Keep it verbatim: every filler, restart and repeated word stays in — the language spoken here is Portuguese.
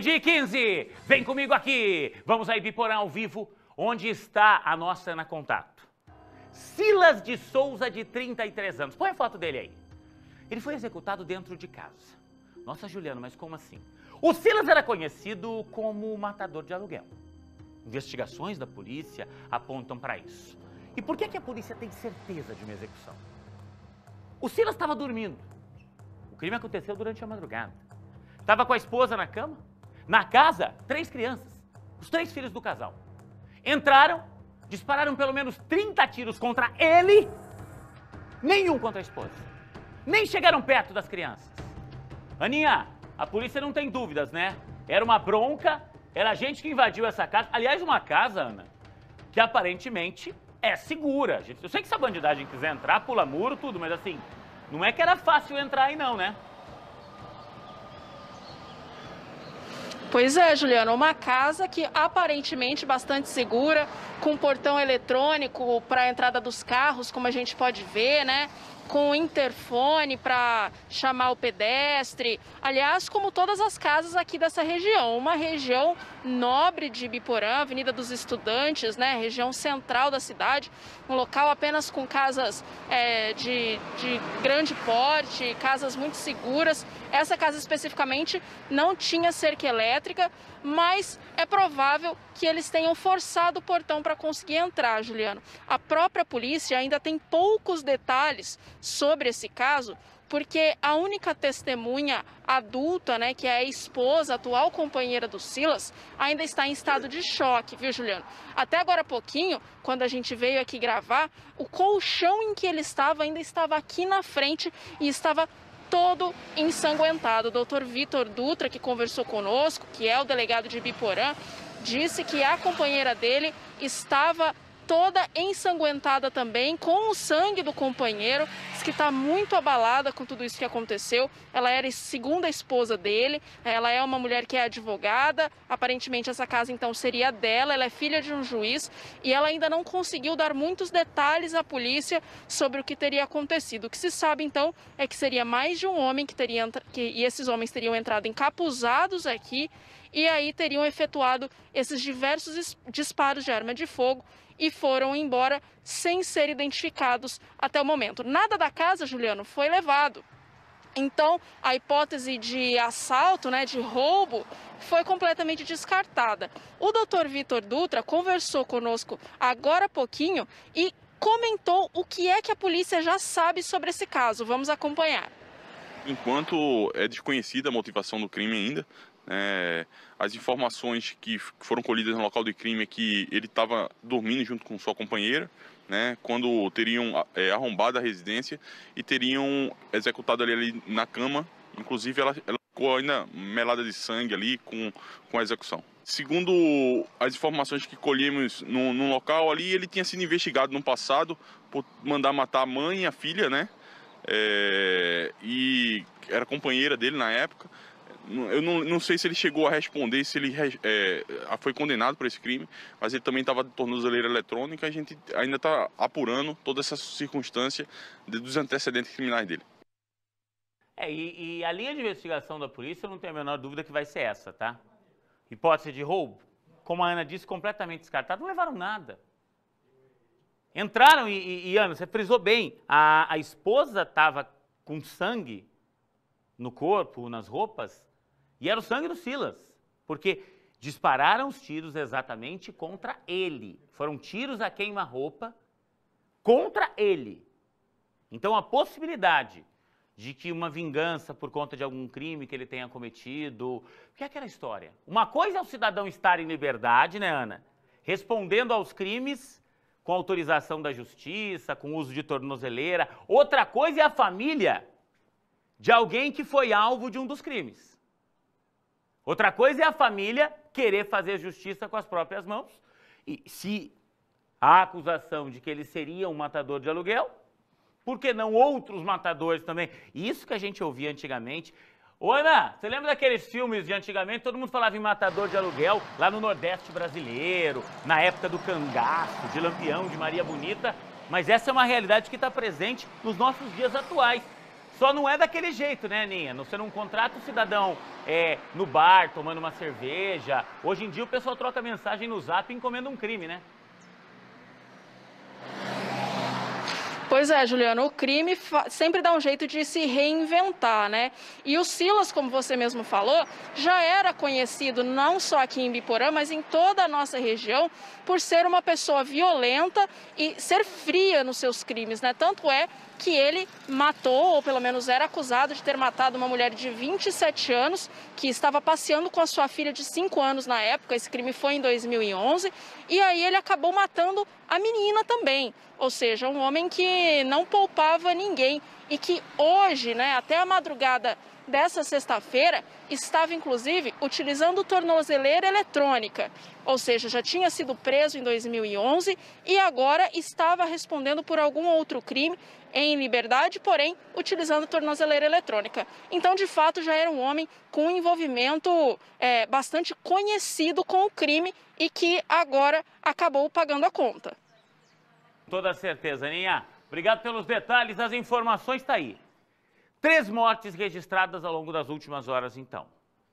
meio-dia e quinze, vem comigo aqui. Vamos aí, Biporã ao vivo, onde está a nossa Ana Contato. Silas de Souza, de trinta e três anos. Põe a foto dele aí. Ele foi executado dentro de casa. Nossa, Juliano, mas como assim? O Silas era conhecido como matador de aluguel. Investigações da polícia apontam para isso. E por que que a polícia tem certeza de uma execução? O Silas estava dormindo. O crime aconteceu durante a madrugada. Estava com a esposa na cama. Na casa, três crianças. Os três filhos do casal. Entraram, dispararam pelo menos trinta tiros contra ele. Nenhum contra a esposa. Nem chegaram perto das crianças. Aninha, a polícia não tem dúvidas, né? Era uma bronca, era a gente que invadiu essa casa. Aliás, uma casa, Ana, que aparentemente é segura. Eu sei que se a bandidagem quiser entrar, pula muro, tudo, mas assim, não é que era fácil entrar aí não, né? Pois é, Juliano, uma casa que aparentemente bastante segura, com portão eletrônico para a entrada dos carros, como a gente pode ver, né? Com interfone para chamar o pedestre. Aliás, como todas as casas aqui dessa região, uma região nobre de Biporã, Avenida dos Estudantes, né? Região central da cidade, um local apenas com casas é, de, de grande porte, casas muito seguras. Essa casa especificamente não tinha cerca elétrica, mas é provável que eles tenham forçado o portão para conseguir entrar, Juliano. A própria polícia ainda tem poucos detalhes sobre esse caso, porque a única testemunha adulta, né, que é a esposa, a atual companheira do Silas, ainda está em estado de choque, viu, Juliano? Até agora há pouquinho, quando a gente veio aqui gravar, o colchão em que ele estava ainda estava aqui na frente e estava todo ensanguentado. O doutor Vitor Dutra, que conversou conosco, que é o delegado de Biporã, disse que a companheira dele estava toda ensanguentada também, com o sangue do companheiro. Diz que está muito abalada com tudo isso que aconteceu. Ela era a segunda esposa dele, ela é uma mulher que é advogada, aparentemente essa casa então seria dela, ela é filha de um juiz e ela ainda não conseguiu dar muitos detalhes à polícia sobre o que teria acontecido. O que se sabe então é que seria mais de um homem que teria, que, e esses homens teriam entrado encapuzados aqui e aí teriam efetuado esses diversos disparos de arma de fogo e foram embora sem ser identificados até o momento. Nada da casa, Juliano, foi levado. Então, a hipótese de assalto, né, de roubo, foi completamente descartada. O doutor Vitor Dutra conversou conosco agora há pouquinho e comentou o que é que a polícia já sabe sobre esse caso. Vamos acompanhar. Enquanto é desconhecida a motivação do crime ainda, É, as informações que foram colhidas no local do crime é que ele estava dormindo junto com sua companheira, né, quando teriam é, arrombado a residência e teriam executado ele ali na cama. Inclusive ela, ela ficou ainda melada de sangue ali com, com a execução. Segundo as informações que colhemos no, no local ali, ele tinha sido investigado no passado por mandar matar a mãe e a filha, né, é, e era companheira dele na época. Eu não, não sei se ele chegou a responder, se ele é, foi condenado por esse crime, mas ele também estava de tornozeleira eletrônica. A gente ainda está apurando toda essa circunstância dos antecedentes criminais dele. É, e, e a linha de investigação da polícia, eu não tenho a menor dúvida que vai ser essa, tá? Hipótese de roubo, como a Ana disse, completamente descartada, não levaram nada. Entraram e, e, e Ana, você frisou bem, a, a esposa estava com sangue no corpo, nas roupas, e era o sangue do Silas, porque dispararam os tiros exatamente contra ele. Foram tiros a queima-roupa contra ele. Então a possibilidade de que uma vingança por conta de algum crime que ele tenha cometido, que é aquela história. Uma coisa é o cidadão estar em liberdade, né, Ana? Respondendo aos crimes com autorização da justiça, com uso de tornozeleira. Outra coisa é a família de alguém que foi alvo de um dos crimes. Outra coisa é a família querer fazer justiça com as próprias mãos. E se há acusação de que ele seria um matador de aluguel, por que não outros matadores também? Isso que a gente ouvia antigamente. Ô Ana, você lembra daqueles filmes de antigamente? Todo mundo falava em matador de aluguel lá no Nordeste brasileiro, na época do Cangaço, de Lampião, de Maria Bonita. Mas essa é uma realidade que está presente nos nossos dias atuais. Só não é daquele jeito, né, Aninha? Você não contrata o cidadão é, no bar, tomando uma cerveja. Hoje em dia o pessoal troca mensagem no Zap encomenda um crime, né? Pois é, Juliano, o crime sempre dá um jeito de se reinventar, né? E o Silas, como você mesmo falou, já era conhecido não só aqui em Biporã, mas em toda a nossa região, por ser uma pessoa violenta e ser fria nos seus crimes, né? Tanto é que ele matou, ou pelo menos era acusado de ter matado uma mulher de vinte e sete anos, que estava passeando com a sua filha de cinco anos na época. Esse crime foi em dois mil e onze, e aí ele acabou matando a menina também. Ou seja, um homem que não poupava ninguém e que hoje, né, até a madrugada dessa sexta-feira, estava inclusive utilizando tornozeleira eletrônica. Ou seja, já tinha sido preso em dois mil e onze e agora estava respondendo por algum outro crime em liberdade, porém utilizando tornozeleira eletrônica. Então, de fato, já era um homem com um envolvimento é, bastante conhecido com o crime e que agora acabou pagando a conta. Toda certeza, Aninha. Obrigado pelos detalhes, as informações tá aí. Três mortes registradas ao longo das últimas horas, então.